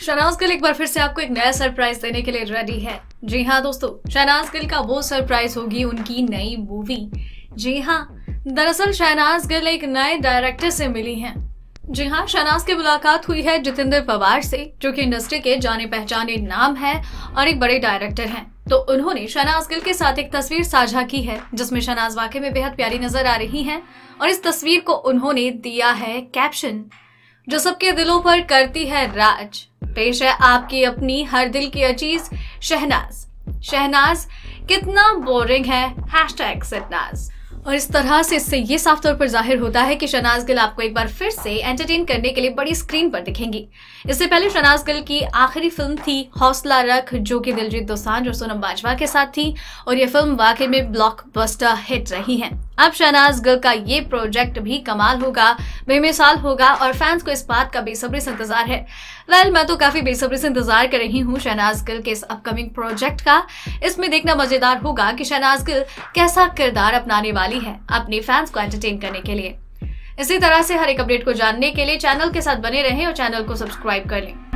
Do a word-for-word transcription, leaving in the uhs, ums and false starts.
शहनाज गिल एक बार फिर से आपको एक नया सरप्राइज देने के लिए रेडी है। जी हाँ दोस्तों, शहनाज गिल का वो सरप्राइज होगी उनकी नई मूवी। जी हाँ, दरअसल शहनाज गिल एक नए डायरेक्टर से मिली हैं। जी हाँ, शहनाज की मुलाकात हुई है जितेंद्र पवार से, जो कि इंडस्ट्री के जाने पहचाने नाम है और एक बड़े डायरेक्टर हैं। तो उन्होंने शहनाज गिल के साथ एक तस्वीर साझा की है जिसमें शहनाज वाकई में बेहद प्यारी नजर आ रही हैं और इस तस्वीर को उन्होंने दिया है कैप्शन, जो सबके दिलों पर करती है राज। पेश है आपकी अपनी हर दिल की अजीज शहनाज। शहनाज कितना बोरिंग है, हैशटैग सतनाज। और इस तरह से इससे ये साफ तौर पर जाहिर होता है कि शहनाज गिल आपको एक बार फिर से एंटरटेन करने के लिए बड़ी स्क्रीन पर दिखेंगी। इससे पहले शहनाज गिल की आखिरी फिल्म थी हौसला रख, जो कि दिलजीत दोसांझ और सोनम बाजवा के साथ थी और ये फिल्म वाकई में ब्लॉकबस्टर हिट रही है। अब शहनाज गिल का ये प्रोजेक्ट भी कमाल होगा, बेमिसाल होगा और फैंस को इस बात का बेसब्री से इंतजार है। वेल, मैं तो काफी बेसब्री से इंतजार कर रही हूँ शहनाज गिल के इस अपकमिंग प्रोजेक्ट का। इसमें देखना मजेदार होगा कि शहनाज गिल कैसा किरदार अपनाने वाली है अपने फैंस को एंटरटेन करने के लिए। इसी तरह से हर एक अपडेट को जानने के लिए चैनल के साथ बने रहें और चैनल को सब्सक्राइब कर लें।